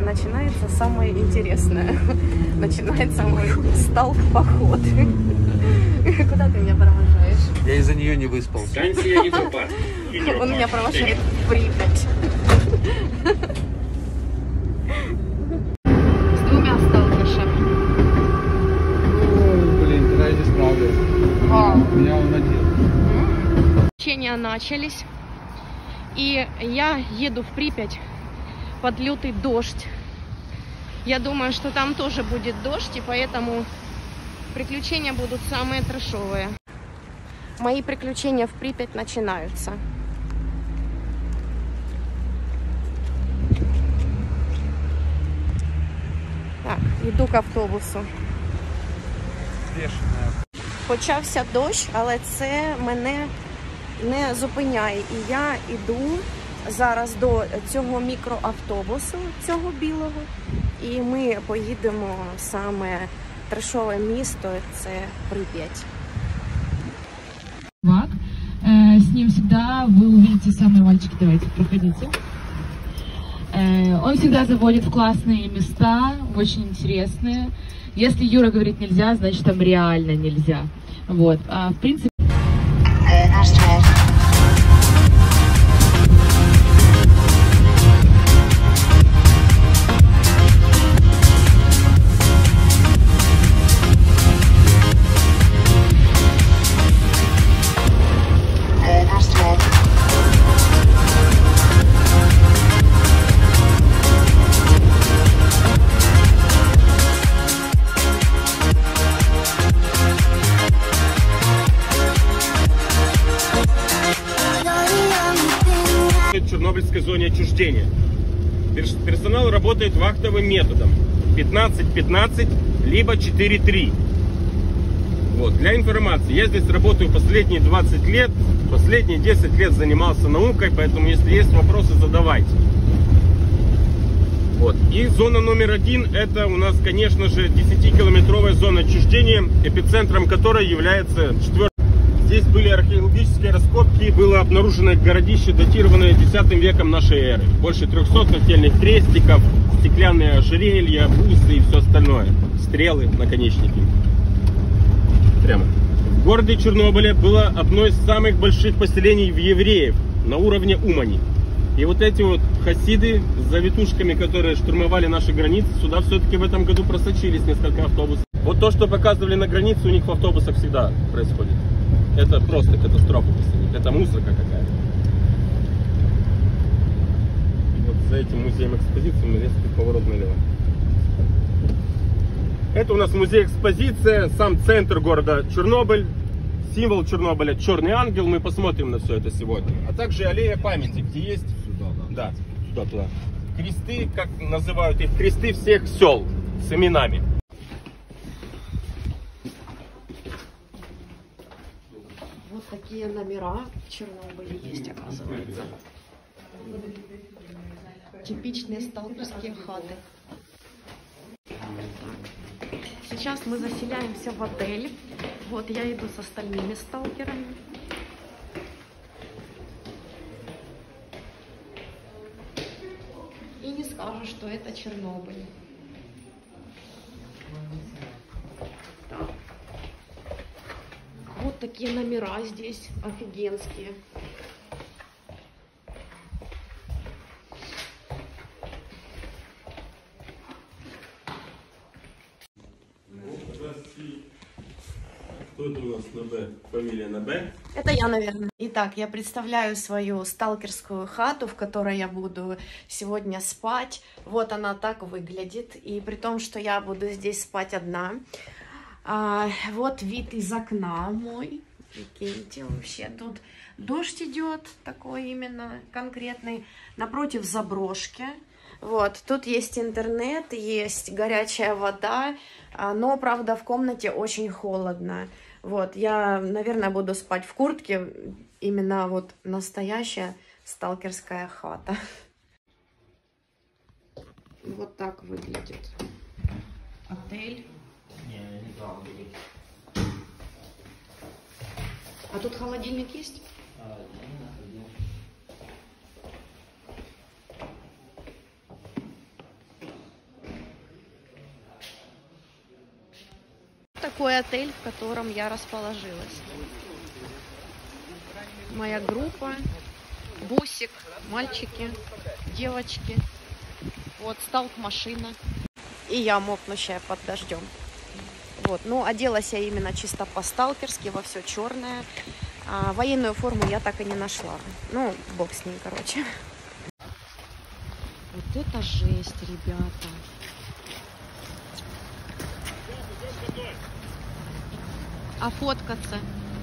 начинается самое интересное. Начинается мой сталк-поход. Куда ты меня провожаешь? Я из-за нее не выспался. Он меня провожает в Припять. С двумя сталкершами. Ой, блин, тогда я не справлюсь. Меня он один. Учения начались. И я еду в Припять под лютый дождь. Я думаю, что там тоже будет дождь, и поэтому приключения будут самые трэшовые. Мои приключения в Припять начинаются. Так, иду к автобусу. Бешеная. Почався дощ, але це мене не зупиняє. І я йду зараз до цього мікроавтобусу, цього білого. І ми поїдемо в саме трешове місто, це Прип'ять. С ним всегда вы увидите самые мальчики, давайте, проходите. Он всегда заводит в классные места, очень интересные. Если Юра говорит нельзя, значит там реально нельзя. Вот, в принципе... В Чернобыльской зоне отчуждения. Персонал работает вахтовым методом 15-15, либо 4-3. Вот. Для информации, я здесь работаю последние 20 лет, последние 10 лет занимался наукой, поэтому если есть вопросы, задавайте. Вот. И зона номер 1, это у нас, конечно же, 10-километровая зона отчуждения, эпицентром которой является 4. Здесь были археологические раскопки, было обнаружено городище, датированное 10 веком нашей эры. Больше 300 нательных крестиков, стеклянные ожерелья, бусы и все остальное. Стрелы, наконечники. Прямо. В городе Чернобыле было одно из самых больших поселений евреев на уровне Умани. И вот эти вот хасиды с завитушками, которые штурмовали наши границы, сюда все-таки в этом году просочились несколько автобусов. Вот то, что показывали на границе, у них в автобусах всегда происходит. Это просто катастрофа. Это мусорка какая-то. И вот за этим музеем экспозиции мы резкий поворот налево. Это у нас музей-экспозиция, сам центр города Чернобыль, символ Чернобыля, черный ангел. Мы посмотрим на все это сегодня. А также аллея памяти, где есть да, туда. Кресты, как называют их, кресты всех сел с именами. Вот такие номера в Чернобыле есть, оказывается. Типичные сталкерские хаты. Сейчас мы заселяемся в отель. Вот я иду с остальными сталкерами. И не скажешь, что это Чернобыль. Так. Вот такие номера здесь офигенские. Кто это у нас на Б? Фамилия на Б? Это я, наверное. Итак, я представляю свою сталкерскую хату, в которой я буду сегодня спать. Вот она так выглядит. И при том, что я буду здесь спать одна. Вот вид из окна мой. Прикиньте, вообще тут дождь идет, такой именно конкретный. Напротив заброшки. Вот, тут есть интернет, есть горячая вода, но, правда, в комнате очень холодно. Вот, я, наверное, буду спать в куртке, именно вот настоящая сталкерская хата. Вот так выглядит отель. А тут холодильник есть? такой отель, в котором я расположилась. Моя группа, бусик, мальчики, девочки. Вот сталк-машина. И я, мокнущая под дождем. Вот, ну, оделась я именно чисто по-сталкерски, во все черное. А военную форму я так и не нашла. Ну, бог с ней, короче. Вот это жесть, ребята. А фоткаться?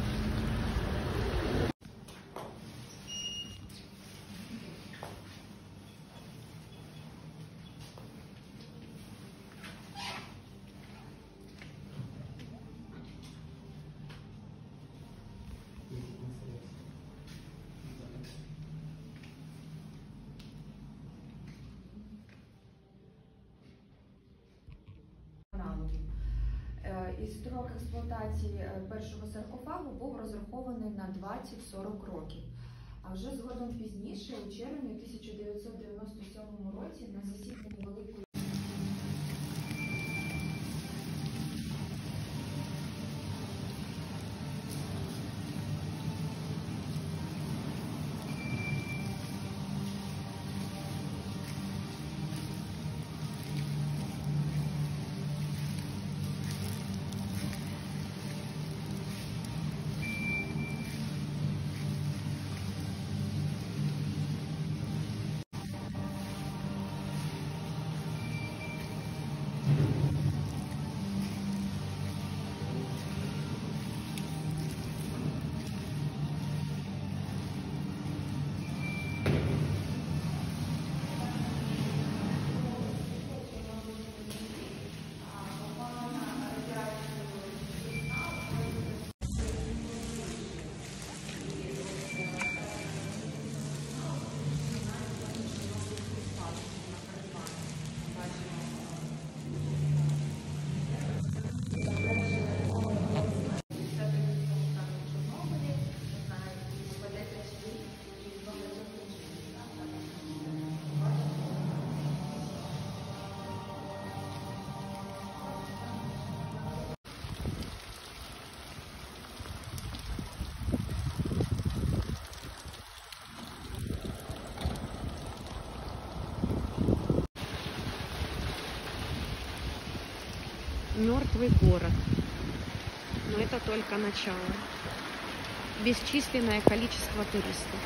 І строк експлуатації першого саркофагу був розрахований на 20-40 років. А вже згодом пізніше, у червні 1997 році, на засіданні Великої Мертвый город. Но это только начало. Бесчисленное количество туристов.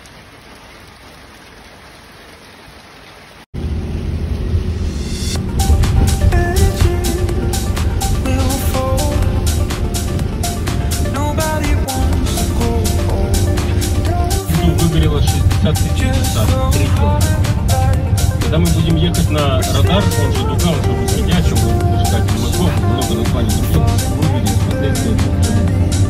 Выгорело 63 часа, 3 километра. Когда мы будем ехать на радар, он же дуга, он же восьмидячий, он выжигатель мозгов, много названий других, вы увидите последствия.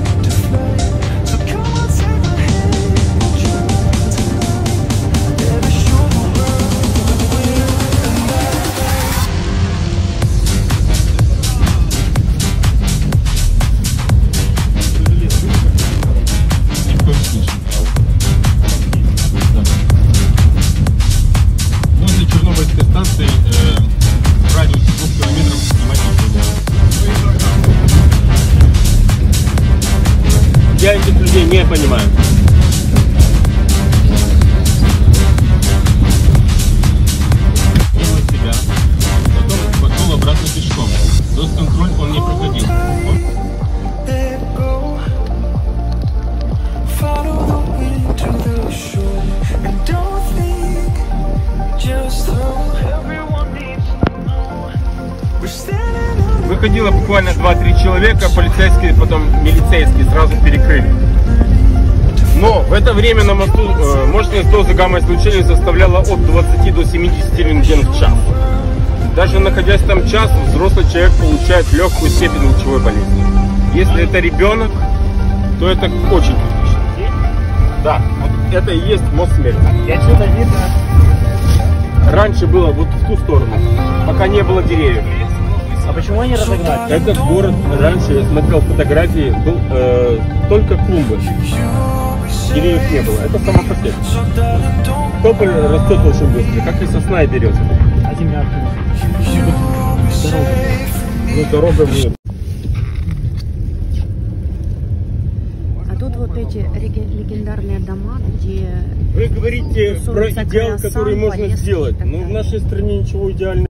Я этих людей не понимаю. Делал себя, потом пошел обратно пешком. Дос-контроль он не проходил. Выходило буквально 2-3 человека, полицейские, потом милицейские сразу перекрыли. Но в это время на мосту мощность дозы гамма-излучения составляла от 20 до 70 рентген в час. Даже находясь там час, взрослый человек получает легкую степень лучевой болезни. Если это ребенок, то это очень критично. Да, вот это и есть мост смерти. Отсюда видно. Раньше было вот в ту сторону, пока не было деревьев. А почему они разогнали? Этот город раньше, я смотрел фотографии, был только клумбы. Деревьев не было. Это само по себе. Тополь растет очень быстро, как и сосна и береза. А земля? Ну, дорога нет. вот эти легендарные дома, где... Вы говорите про идеал, который можно сделать. Но в нашей стране ничего идеального.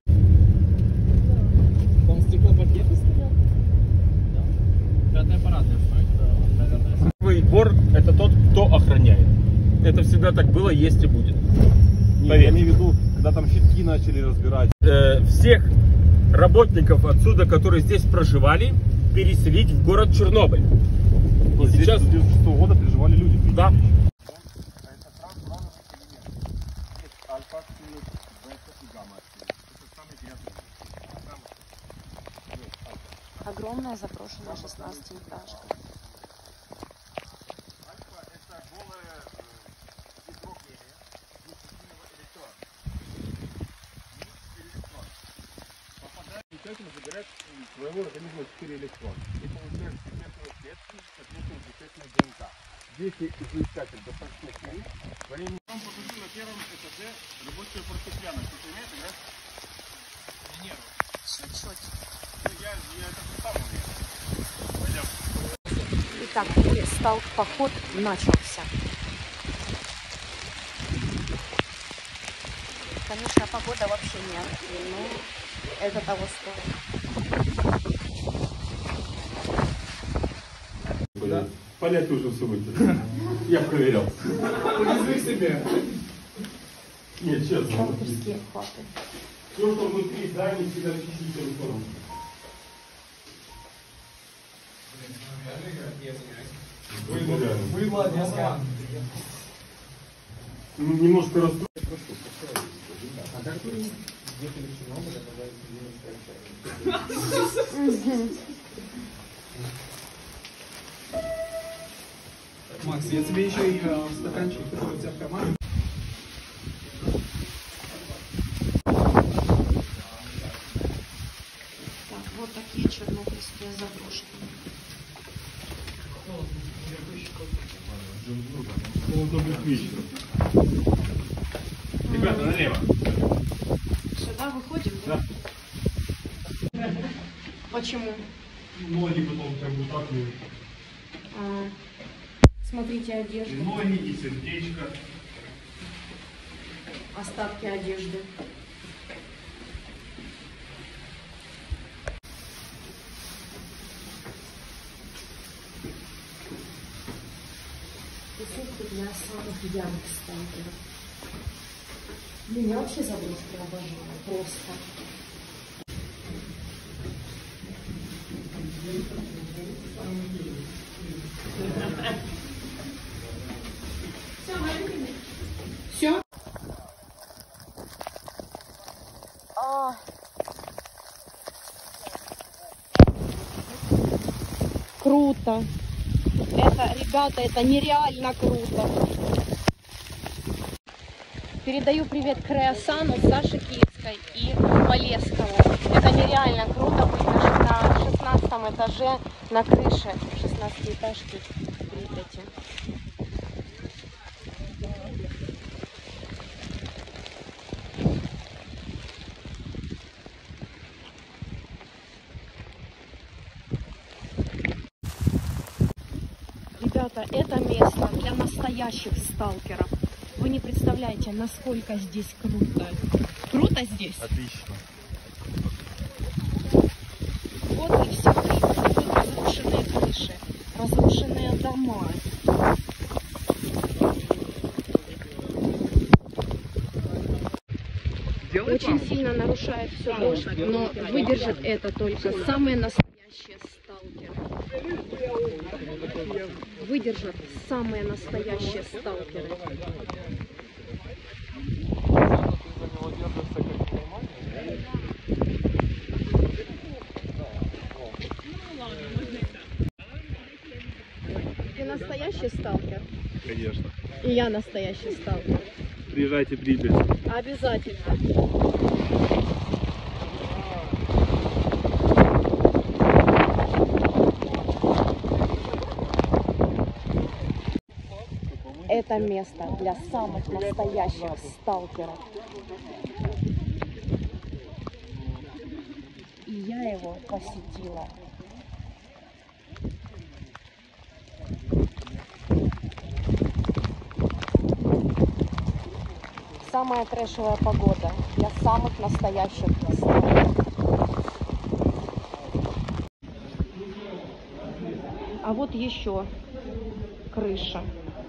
Он стеклопакеты стоят? Да. Пятый аппарат, Первый вор – это тот, кто охраняет. Это всегда так было, есть и будет. Я имею в виду, когда там щитки начали разбирать. Всех работников отсюда, которые здесь проживали, переселить в город Чернобыль. И сейчас с 1996 года приживали люди. Да. Огромная заброшенная 16-этажка. Забирать своего организма 4 электрона. И получаешь секретную клетку, соответственно, секретную ДНК. Здесь излучатель достаточно сильный. Я вам покажу на первом этаже рабочую фортепиано. Ты умеешь играть? Чуть-чуть. Я это сам умею. Пойдем. Итак, поход начался. Конечно, погода вообще нет, но это того стоит. Да? Понять уже все выкинул. Я проверял. Повезли себе. Нет, честно. Сталкерские хаты. Все, что внутри здания, всегда чуть-чуть телефоном. Немножко расстроен. Макс, я тебе еще и стаканчик, который у тебя в кармане. Так, вот такие чернобыльские заброшенные. Ребята, налево. Сюда выходим? Да. Почему? Ноги потом как бы так и... Смотрите одежду. Ноги и сердечко. Остатки одежды. Тусовка для самых ярых сталкеров. Блин, я вообще заброшки обожаю. Просто. Все? Круто. Это, ребята, это нереально круто. Передаю привет Креосану, Саше Киевской и Полесскому. Это нереально круто быть на 16 этаже на крыше 16-этажки Припяти. Ребята, это место для настоящих сталкеров. Вы не представляете, насколько здесь круто. Круто здесь? Отлично. Вот и все. Тут разрушенные крыши, разрушенные дома. Очень сильно нарушает все дождь, но выдержит это только самые настоящие сталкеры. Выдержат самые настоящие сталкеры. Ты настоящий сталкер? Конечно. И я настоящий сталкер. Приезжайте в Припять. Обязательно. Это место для самых настоящих сталкеров. И я его посетила. самая трэшевая погода для самых настоящих сталкеров. А вот еще крыша.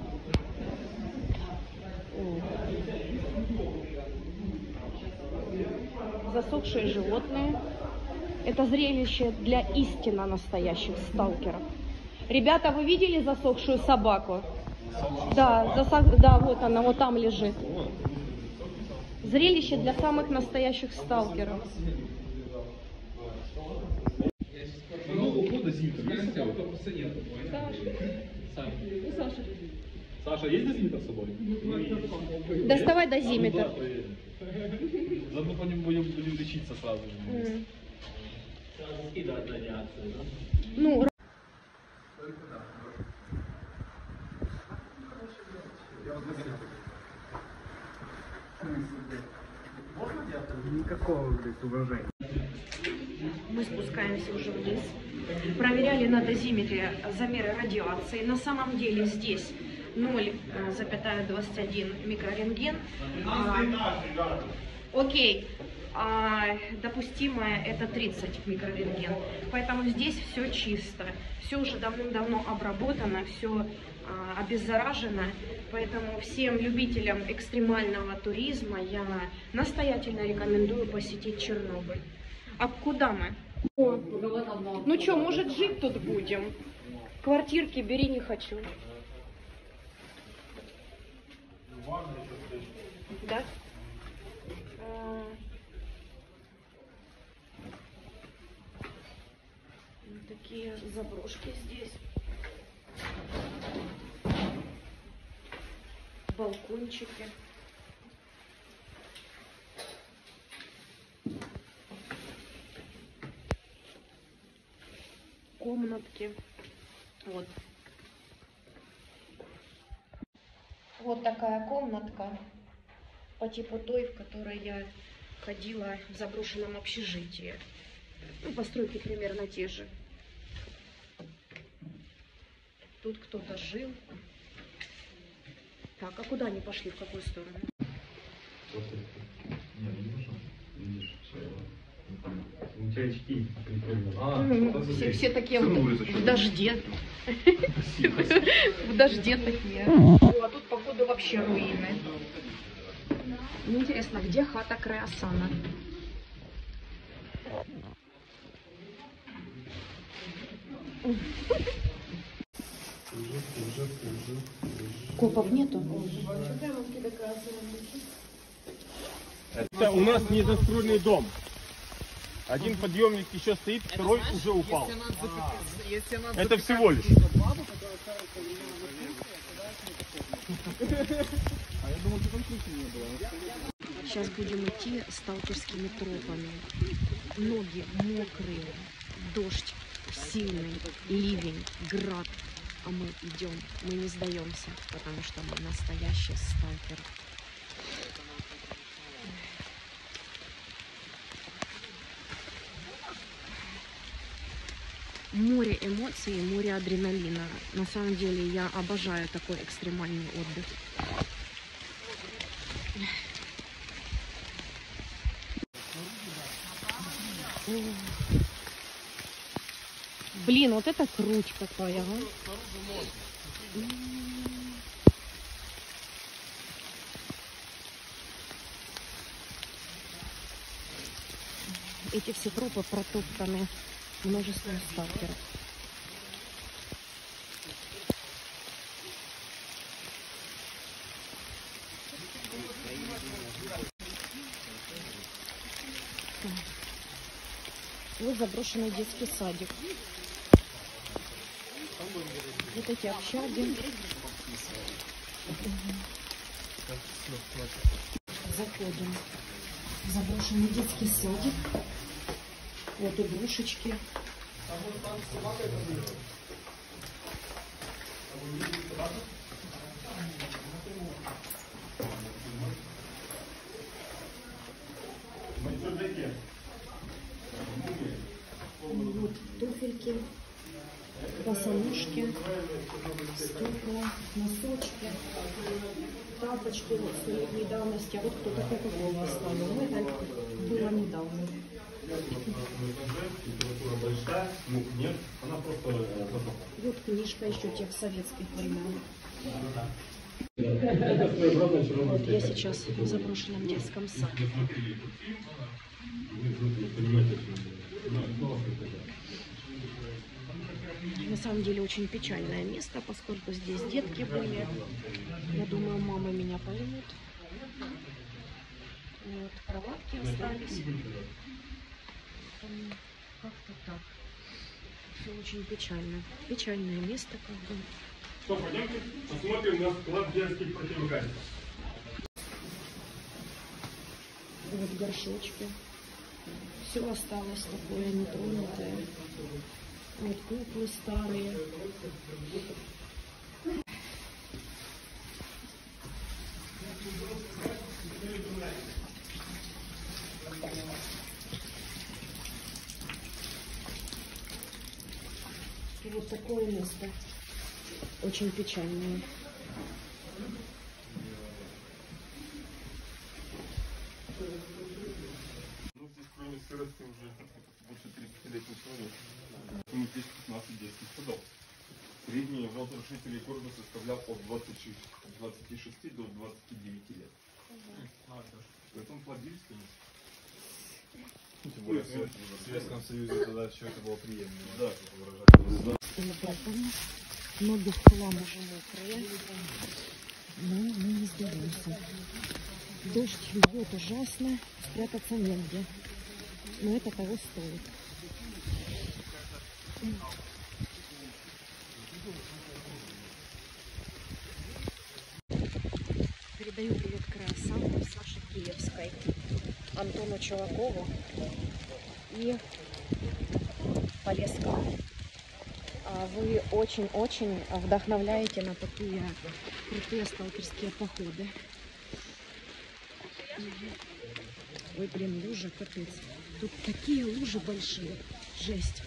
Засохшие животные. Это зрелище для истинно настоящих сталкеров. Ребята, вы видели засохшую собаку? Да, да, вот она, вот там лежит. Зрелище для самых настоящих сталкеров. Саша, есть дозиметр с собой? Доставай дозиметр. Заодно по нему будем лечиться сразу же. Ну, Никакого, блядь, уважения. мы спускаемся уже вниз. Проверяли на дозиметре замеры радиации. На самом деле здесь 0,21 микрорентген. Окей. Допустимое это 30 микрорентген. Поэтому здесь все чисто. Все уже давным-давно обработано, все обеззаражено. Поэтому всем любителям экстремального туризма я настоятельно рекомендую посетить Чернобыль. А куда мы? Ну что, может, жить тут будем? Квартирки бери, не хочу. Да? Вот такие заброшки здесь. Балкончики. Комнатки. Вот. Вот такая комнатка по типу той, в которой я ходила в заброшенном общежитии. Ну, постройки примерно те же. Тут кто-то жил. Так, а куда они пошли? В какую сторону? У тебя очки. Все такие в дожде. В дожде такие. А тут, походу, вообще руины. Интересно, где хата Креосана? Копов нету? Это у нас недостроенный дом. Один подъемник еще стоит, второй уже упал. Это всего лишь. Сейчас будем идти сталкерскими тропами. Ноги мокрые, дождь сильный, ливень, град. А мы идем, мы не сдаемся, потому что мы настоящие сталкеры. Море эмоций, море адреналина. На самом деле я обожаю такой экстремальный отдых. Блин, вот это круть какая, а? Эти все тропы протоптаны множеством сталкеров. Вот заброшенный детский садик. Вот эти общаги. Заходим. Заброшенный детский садик. Вот игрушечки. Вот туфельки, босоножки, стекла, носочки. Так. лампочку столетней давности, а вот кто-то Кока-Колу оставил. Ну, это было недавно. Температура большая, ну нет, она просто Вот книжка еще тех советских времен. Вот я сейчас в заброшенном детском саде. На самом деле очень печальное место, поскольку здесь детки были. Я думаю, мамы меня поймут. Вот, кроватки остались. Как-то так. Все очень печально. Печальное место, как бы. Что, пойдемте посмотрим на склад детских противогазов. Вот горшочки. Все осталось такое нетронутое. Вот куклы старые. И вот такое место. Очень печальное. Ну, здесь кроме сырости уже больше 30-летний человек. Ну, здесь 15 детских садов. Средний возраст жителей города составлял от 26 до 29 лет. Поэтому плодились, конечно. Тем более в Советском Союзе тогда все это было приемлемо. Да. Ноги в хлам уже мокрые. Но мы не сдаемся. Дождь льет ужасно, спрятаться негде. Но это того стоит. Передаю привет Красаву, Саше Киевской, Антону Чувакову и Полесскому. Вы очень-очень вдохновляете на такие крутые сталкерские походы. Ой, блин, лужа, капец. Тут такие лужи большие. Жесть.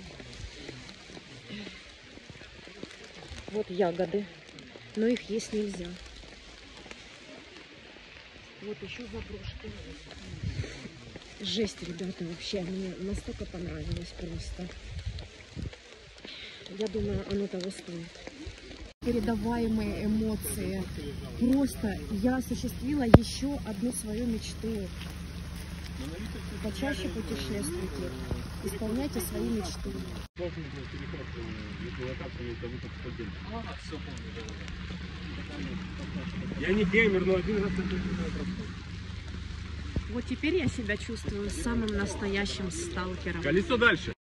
Вот ягоды. Но их есть нельзя. Вот еще заброшки. Жесть, ребята, вообще. Мне настолько понравилось просто. Я думаю, оно того стоит. Передаваемые эмоции. Просто я осуществила еще одну свою мечту. Почаще путешествуйте. Исполняйте свои мечты. Я не геймер, но один раз Вот теперь я себя чувствую самым настоящим сталкером. Колесо дальше.